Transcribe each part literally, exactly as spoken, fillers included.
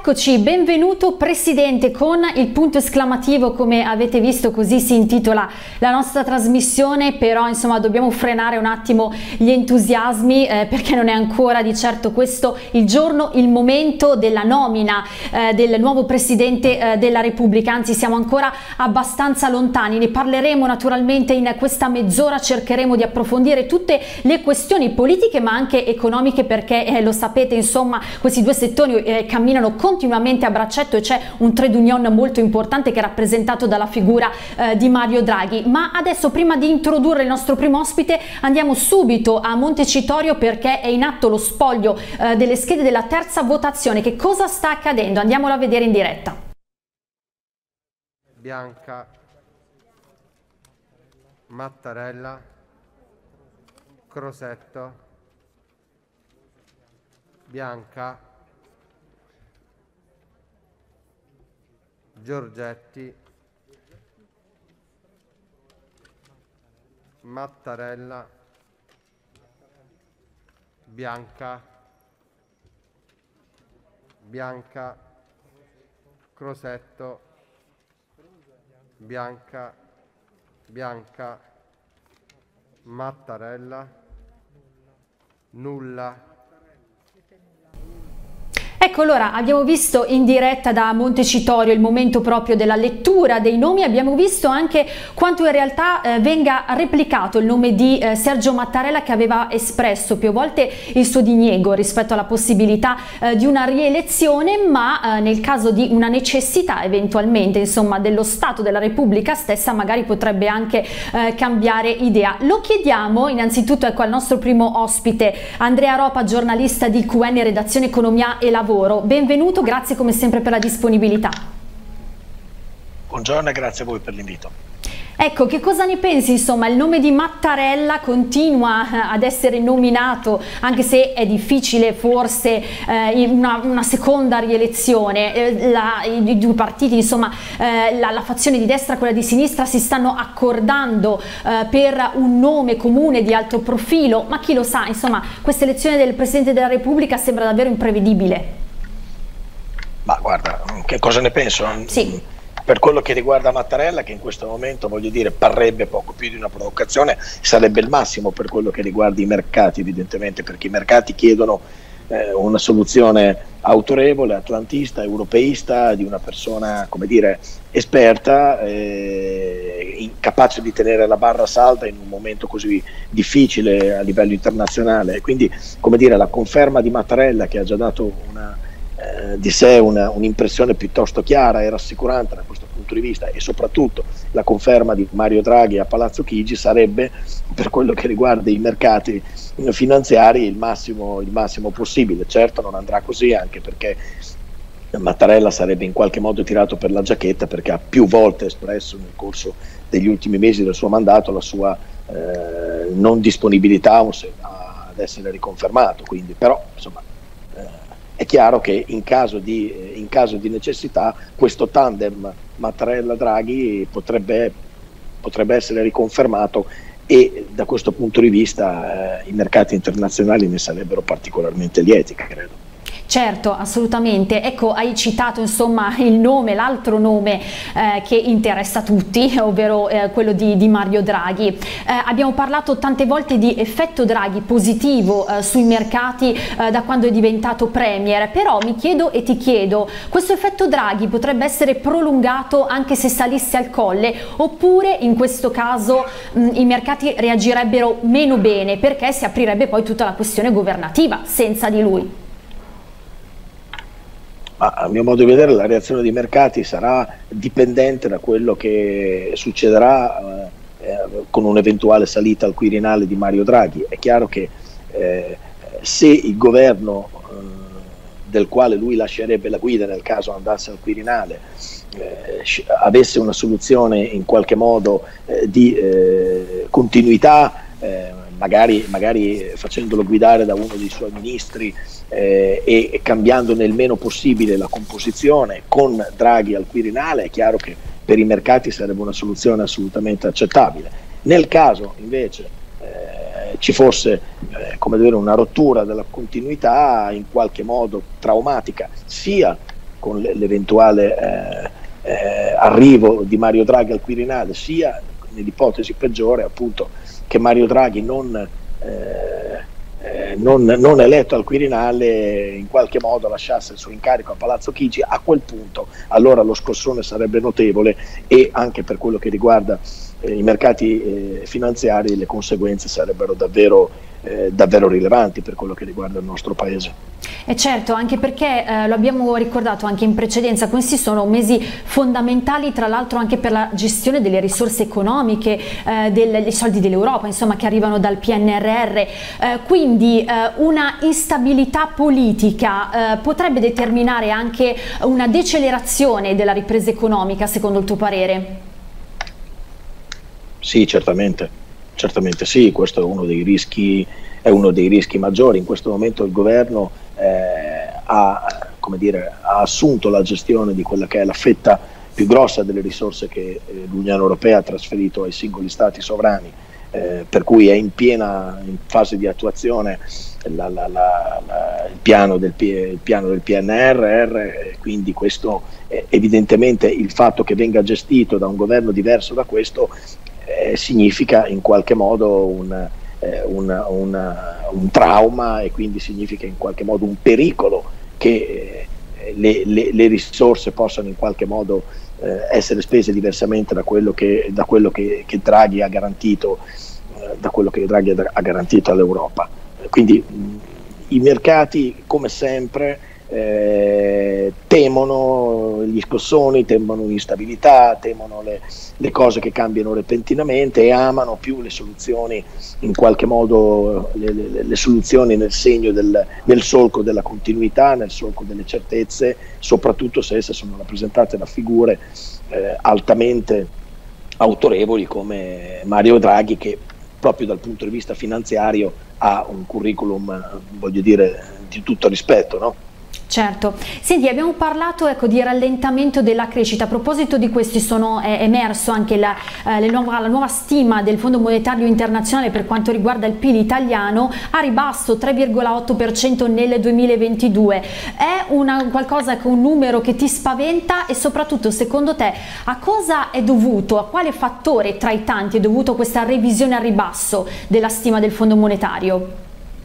Eccoci, benvenuto Presidente con il punto esclamativo, come avete visto, così si intitola la nostra trasmissione, però insomma dobbiamo frenare un attimo gli entusiasmi eh, perché non è ancora di certo questo il giorno, il momento della nomina eh, del nuovo Presidente eh, della Repubblica, anzi siamo ancora abbastanza lontani, ne parleremo naturalmente in questa mezz'ora, cercheremo di approfondire tutte le questioni politiche ma anche economiche perché eh, lo sapete insomma questi due settori eh, camminano continuamente a braccetto e c'è un trade union molto importante che è rappresentato dalla figura eh, di Mario Draghi. Ma adesso, prima di introdurre il nostro primo ospite, andiamo subito a Montecitorio perché è in atto lo spoglio eh, delle schede della terza votazione. Che cosa sta accadendo? Andiamolo a vedere in diretta. Bianca, Mattarella, Crosetto, Bianca, Giorgetti, Mattarella, Bianca, Bianca, Crosetto, Bianca, Bianca, Mattarella, nulla. Ecco, allora abbiamo visto in diretta da Montecitorio il momento proprio della lettura dei nomi, abbiamo visto anche quanto in realtà eh, venga replicato il nome di eh, Sergio Mattarella, che aveva espresso più volte il suo diniego rispetto alla possibilità eh, di una rielezione, ma eh, nel caso di una necessità eventualmente insomma dello Stato, della Repubblica stessa, magari potrebbe anche eh, cambiare idea. Lo chiediamo innanzitutto ecco, al nostro primo ospite, Andrea Ropa, giornalista di Q N Redazione Economia e Lavoro. Benvenuto, grazie come sempre per la disponibilità. Buongiorno e grazie a voi per l'invito. Ecco, che cosa ne pensi? Insomma, il nome di Mattarella continua ad essere nominato, anche se è difficile forse eh, una, una seconda rielezione. Eh, la, i, i due partiti, insomma, eh, la, la fazione di destra e quella di sinistra si stanno accordando eh, per un nome comune di alto profilo, ma chi lo sa, insomma, questa elezione del Presidente della Repubblica sembra davvero imprevedibile. Ma guarda, che cosa ne penso? Sì. Per quello che riguarda Mattarella, che in questo momento, voglio dire, parrebbe poco più di una provocazione, sarebbe il massimo per quello che riguarda i mercati, evidentemente, perché i mercati chiedono eh, una soluzione autorevole, atlantista, europeista, di una persona, come dire, esperta, eh, capace di tenere la barra salda in un momento così difficile a livello internazionale. Quindi, come dire, la conferma di Mattarella, che ha già dato una Eh, di sé un'impressione un piuttosto chiara e rassicurante da questo punto di vista, e soprattutto la conferma di Mario Draghi a Palazzo Chigi, sarebbe, per quello che riguarda i mercati finanziari, il massimo, il massimo possibile. Certo non andrà così, anche perché Mattarella sarebbe in qualche modo tirato per la giacchetta, perché ha più volte espresso nel corso degli ultimi mesi del suo mandato la sua eh, non disponibilità ad essere riconfermato. Quindi, però insomma, è chiaro che in caso di, in caso di necessità questo tandem Mattarella-Draghi potrebbe, potrebbe essere riconfermato, e da questo punto di vista eh, i mercati internazionali ne sarebbero particolarmente lieti, credo. Certo, assolutamente. Ecco, hai citato insomma il nome, l'altro nome eh, che interessa tutti, ovvero eh, quello di, di Mario Draghi. Eh, abbiamo parlato tante volte di effetto Draghi positivo eh, sui mercati eh, da quando è diventato premier, però mi chiedo e ti chiedo, questo effetto Draghi potrebbe essere prolungato anche se salisse al colle, oppure in questo caso mh, i mercati reagirebbero meno bene perché si aprirebbe poi tutta la questione governativa senza di lui? Ma a mio modo di vedere la reazione dei mercati sarà dipendente da quello che succederà eh, con un'eventuale salita al Quirinale di Mario Draghi. È chiaro che eh, se il governo eh, del quale lui lascerebbe la guida nel caso andasse al Quirinale eh, avesse una soluzione in qualche modo eh, di eh, continuità, eh, Magari, magari facendolo guidare da uno dei suoi ministri eh, e cambiando nel meno possibile la composizione con Draghi al Quirinale, è chiaro che per i mercati sarebbe una soluzione assolutamente accettabile. Nel caso invece eh, ci fosse eh, come dire, una rottura della continuità in qualche modo traumatica sia con l'eventuale eh, eh, arrivo di Mario Draghi al Quirinale, sia nell'ipotesi peggiore appunto che Mario Draghi non, eh, eh, non, non eletto al Quirinale in qualche modo lasciasse il suo incarico a Palazzo Chigi. A quel punto allora lo scossone sarebbe notevole, e anche per quello che riguarda eh, i mercati eh, finanziari le conseguenze sarebbero davvero, eh, davvero rilevanti per quello che riguarda il nostro paese. E certo, anche perché eh, lo abbiamo ricordato anche in precedenza, questi sono mesi fondamentali tra l'altro anche per la gestione delle risorse economiche, eh, del, dei soldi dell'Europa, insomma, che arrivano dal P N R R, eh, quindi eh, una instabilità politica eh, potrebbe determinare anche una decelerazione della ripresa economica, secondo il tuo parere? Sì, certamente, certamente sì, questo è uno dei rischi, è uno dei rischi maggiori. In questo momento il governo eh, ha, come dire, ha assunto la gestione di quella che è la fetta più grossa delle risorse che eh, l'Unione Europea ha trasferito ai singoli stati sovrani, eh, per cui è in piena in fase di attuazione la, la, la, la, il, piano del, il piano del P N R R, e quindi questo eh, evidentemente il fatto che venga gestito da un governo diverso da questo eh, significa in qualche modo un Un, un, un trauma, e quindi significa in qualche modo un pericolo che eh, le, le, le risorse possano in qualche modo eh, essere spese diversamente da quello che, da quello che, che Draghi ha garantito, eh, da quello che Draghi ha garantito all'Europa. Quindi mh, i mercati, come sempre, eh, temono gli scossoni, temono l'instabilità, temono le, le cose che cambiano repentinamente, e amano più le soluzioni, in qualche modo le, le, le soluzioni nel segno del, nel solco della continuità, nel solco delle certezze, soprattutto se esse sono rappresentate da figure eh, altamente autorevoli come Mario Draghi, che proprio dal punto di vista finanziario ha un curriculum, voglio dire, di tutto rispetto, no? Certo. Senti, abbiamo parlato, ecco, di rallentamento della crescita. A proposito di questo sono è emerso anche la, eh, le nuova, la nuova stima del Fondo Monetario Internazionale per quanto riguarda il P I L italiano, a ribasso tre virgola otto per cento nel duemilaventidue. È una, qualcosa, un numero che ti spaventa, e soprattutto secondo te a cosa è dovuto, a quale fattore tra i tanti è dovuto questa revisione a ribasso della stima del Fondo Monetario?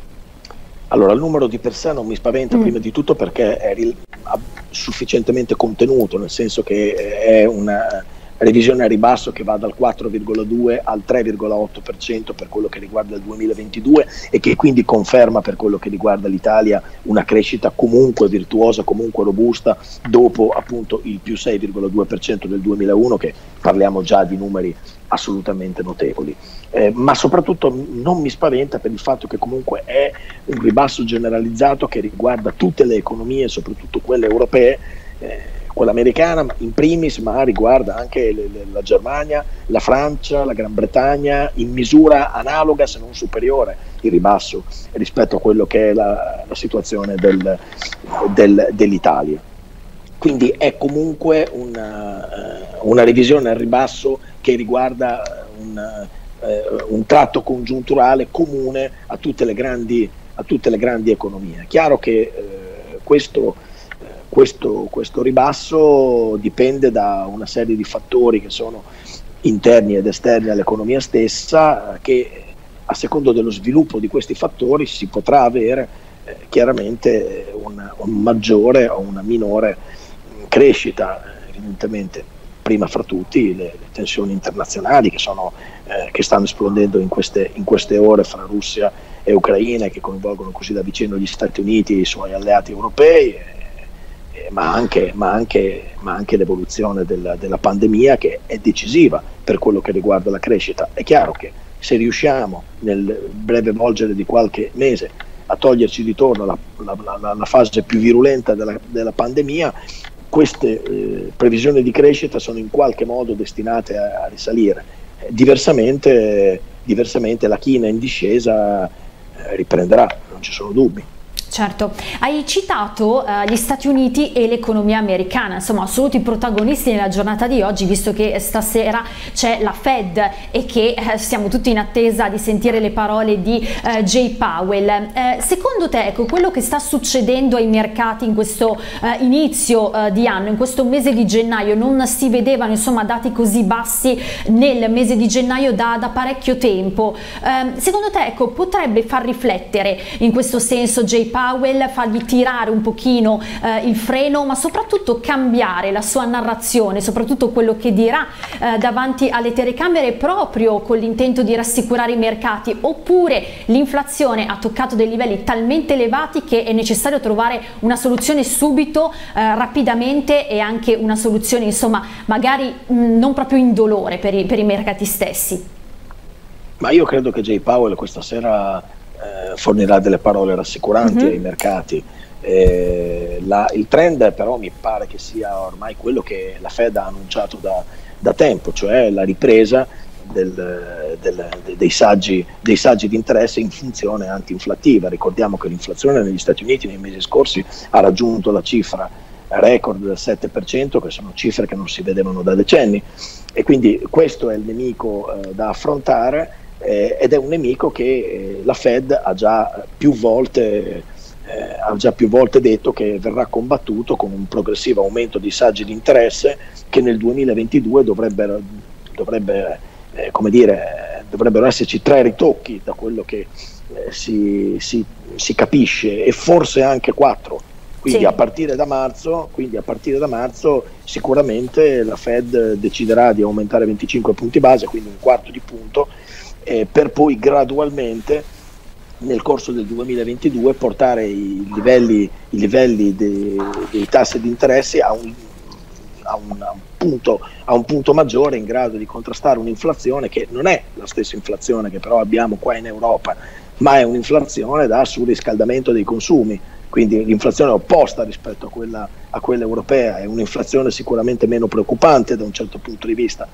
Allora, il numero di per sé non mi spaventa, mm. prima di tutto perché è sufficientemente contenuto, nel senso che è una revisione a ribasso che va dal quattro virgola due al tre virgola otto per cento per quello che riguarda il duemilaventidue, e che quindi conferma per quello che riguarda l'Italia una crescita comunque virtuosa, comunque robusta, dopo appunto il più sei virgola due per cento del duemilauno, che parliamo già di numeri assolutamente notevoli. Eh, ma soprattutto non mi spaventa per il fatto che comunque è un ribasso generalizzato che riguarda tutte le economie, soprattutto quelle europee, eh, quella americana in primis, ma riguarda anche le, le, la Germania, la Francia, la Gran Bretagna, in misura analoga se non superiore il ribasso rispetto a quello che è la, la situazione del, del, dell'Italia. Quindi è comunque una, una revisione al ribasso che riguarda un, un tratto congiunturale comune a tutte le grandi, a tutte le grandi economie. È chiaro che eh, questo, eh, questo, questo ribasso dipende da una serie di fattori che sono interni ed esterni all'economia stessa, che a secondo dello sviluppo di questi fattori si potrà avere eh, chiaramente un, un maggiore o una minore crescita. Evidentemente prima fra tutti le, le tensioni internazionali che, sono, eh, che stanno esplodendo in queste, in queste ore fra Russia e Ucraina, e che coinvolgono così da vicino gli Stati Uniti e i suoi alleati europei, eh, eh, ma anche, ma anche, ma anche l'evoluzione della, della pandemia, che è decisiva per quello che riguarda la crescita. È chiaro che se riusciamo nel breve volgere di qualche mese a toglierci di torno la, la, la, la fase più virulenta della, della pandemia, queste eh, previsioni di crescita sono in qualche modo destinate a, a risalire. Eh, diversamente, eh, diversamente la china in discesa eh, riprenderà, non ci sono dubbi. Certo, hai citato uh, gli Stati Uniti e l'economia americana, insomma assoluti protagonisti nella giornata di oggi, visto che stasera c'è la Fed e che eh, siamo tutti in attesa di sentire le parole di uh, Jay Powell. Eh, secondo te, ecco, quello che sta succedendo ai mercati in questo uh, inizio uh, di anno, in questo mese di gennaio, non si vedevano insomma dati così bassi nel mese di gennaio da, da parecchio tempo. Eh, secondo te, ecco, potrebbe far riflettere in questo senso Jay Powell? Powell, fargli tirare un pochino eh, il freno, ma soprattutto cambiare la sua narrazione, soprattutto quello che dirà eh, davanti alle telecamere, proprio con l'intento di rassicurare i mercati, oppure l'inflazione ha toccato dei livelli talmente elevati che è necessario trovare una soluzione subito, eh, rapidamente, e anche una soluzione insomma magari mh, non proprio indolore per i, per i mercati stessi? Ma io credo che Jay Powell questa sera Eh, fornirà delle parole rassicuranti mm-hmm. ai mercati. Eh, la, il trend però mi pare che sia ormai quello che la Fed ha annunciato da, da tempo, cioè la ripresa del, del, dei saggi dei saggi di interesse in funzione anti-inflattiva. Ricordiamo che l'inflazione negli Stati Uniti nei mesi scorsi ha raggiunto la cifra record del sette per cento, che sono cifre che non si vedevano da decenni, e quindi questo è il nemico eh, da affrontare. Eh, ed è un nemico che eh, la Fed ha già più volte eh, ha già più volte detto che verrà combattuto con un progressivo aumento di saggi di interesse, che nel duemilaventidue dovrebbero, dovrebbe, eh, come dire, dovrebbero esserci tre ritocchi da quello che eh, si, si, si capisce, e forse anche quattro. Quindi, sì. a partire da marzo, quindi a partire da marzo sicuramente la Fed deciderà di aumentare venticinque punti base, quindi un quarto di punto, Eh, per poi gradualmente nel corso del duemilaventidue portare i livelli, i livelli dei, dei tassi di interesse a un, a, un, a, un punto, a un punto maggiore, in grado di contrastare un'inflazione che non è la stessa inflazione che però abbiamo qua in Europa, ma è un'inflazione da surriscaldamento dei consumi. Quindi l'inflazione è opposta rispetto a quella, a quella europea, è un'inflazione sicuramente meno preoccupante da un certo punto di vista.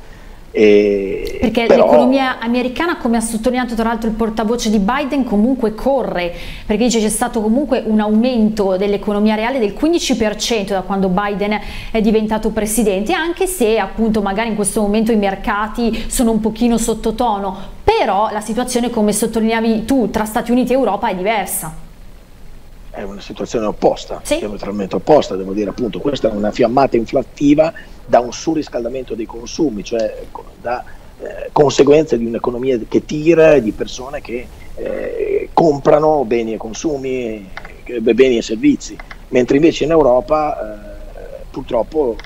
E perché però... l'economia americana, come ha sottolineato tra l'altro il portavoce di Biden, comunque corre, perché dice c'è stato comunque un aumento dell'economia reale del quindici per cento da quando Biden è diventato presidente, anche se appunto magari in questo momento i mercati sono un pochino sottotono, però la situazione, come sottolineavi tu, tra Stati Uniti e Europa è diversa. È una situazione opposta, sì. diametralmente opposta, devo dire, appunto, questa è una fiammata inflattiva da un surriscaldamento dei consumi, cioè da eh, conseguenze di un'economia che tira, di persone che eh, comprano beni e consumi, eh, beni e servizi, mentre invece in Europa eh, purtroppo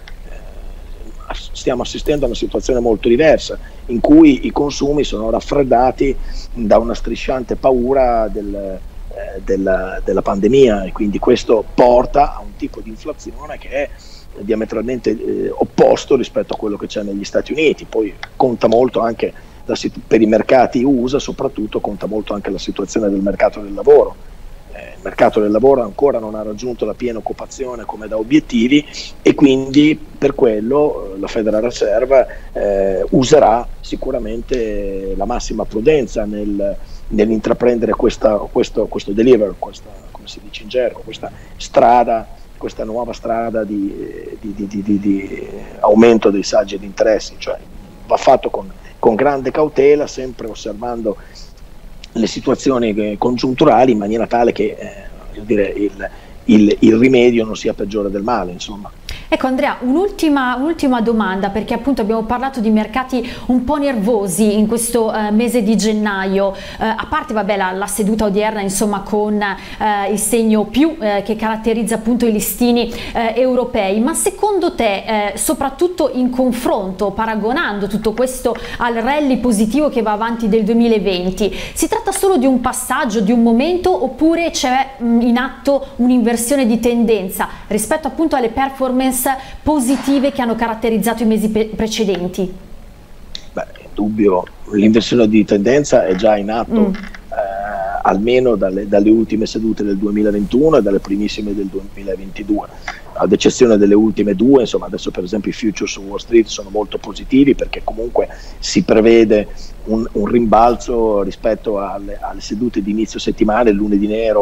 eh, stiamo assistendo a una situazione molto diversa, in cui i consumi sono raffreddati da una strisciante paura del Della, della pandemia, e quindi questo porta a un tipo di inflazione che è diametralmente eh, opposto rispetto a quello che c'è negli Stati Uniti. Poi conta molto anche la, per i mercati U S A, soprattutto conta molto anche la situazione del mercato del lavoro. Eh, il mercato del lavoro ancora non ha raggiunto la piena occupazione come da obiettivi, e quindi per quello la Federal Reserve eh, userà sicuramente la massima prudenza nel nell'intraprendere questa, questo, questo deliver, questa, come si dice in gergo, questa strada, questa nuova strada di, di, di, di, di, di aumento dei saggi di interessi, cioè va fatto con, con grande cautela, sempre osservando le situazioni congiunturali, in maniera tale che eh, dire, il, il, il rimedio non sia peggiore del male, insomma. Ecco Andrea, un'ultima un'ultima domanda, perché appunto abbiamo parlato di mercati un po' nervosi in questo eh, mese di gennaio, eh, a parte vabbè la, la seduta odierna insomma con eh, il segno più eh, che caratterizza appunto i listini eh, europei, ma secondo te eh, soprattutto in confronto, paragonando tutto questo al rally positivo che va avanti del duemilaventi, si tratta solo di un passaggio, di un momento, oppure c'è mh, in atto un'inversione di tendenza rispetto appunto alle performance positive che hanno caratterizzato i mesi precedenti? Beh, è dubbio, l'inversione di tendenza è già in atto, mm. eh, almeno dalle, dalle ultime sedute del duemilaventuno e dalle primissime del duemilaventidue, ad eccezione delle ultime due. Insomma, adesso per esempio i futures su Wall Street sono molto positivi, perché comunque si prevede un, un rimbalzo rispetto alle, alle sedute di inizio settimana, il lunedì nero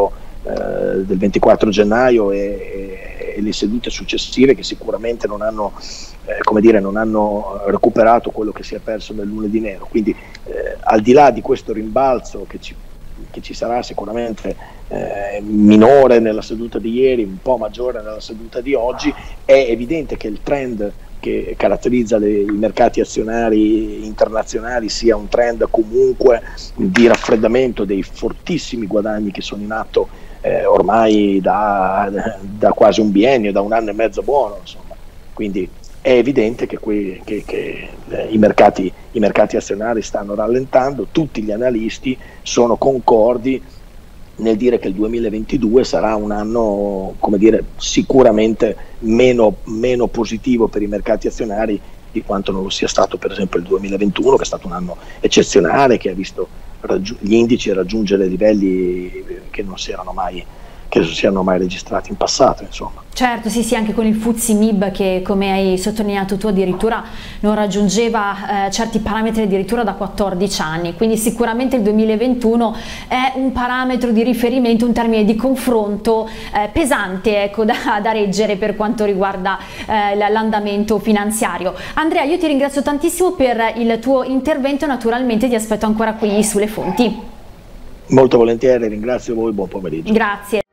eh, del ventiquattro gennaio e, e, e le sedute successive, che sicuramente non hanno, eh, come dire, non hanno recuperato quello che si è perso nel lunedì nero. Quindi eh, al di là di questo rimbalzo che ci, che ci sarà sicuramente eh, minore nella seduta di ieri, un po' maggiore nella seduta di oggi, è evidente che il trend che caratterizza le, i mercati azionari internazionali sia un trend comunque di raffreddamento dei fortissimi guadagni che sono in atto eh, ormai da, da quasi un biennio, da un anno e mezzo buono, insomma. Quindi è evidente che, qui, che, che eh, i, mercati, i mercati azionari stanno rallentando. Tutti gli analisti sono concordi nel dire che il duemilaventidue sarà un anno, come dire, sicuramente meno, meno positivo per i mercati azionari di quanto non lo sia stato per esempio il duemilaventuno, che è stato un anno eccezionale, che ha visto gli indici raggiungere livelli che non si erano mai che non si erano mai registrati in passato, insomma. Certo, sì, sì, anche con il F T S E M I B che, come hai sottolineato tu, addirittura non raggiungeva eh, certi parametri addirittura da quattordici anni, quindi sicuramente il duemilaventuno è un parametro di riferimento, un termine di confronto eh, pesante, ecco, da, da reggere per quanto riguarda eh, l'andamento finanziario. Andrea, io ti ringrazio tantissimo per il tuo intervento, naturalmente ti aspetto ancora qui sulle fonti. Molto volentieri, ringrazio voi, buon pomeriggio. Grazie.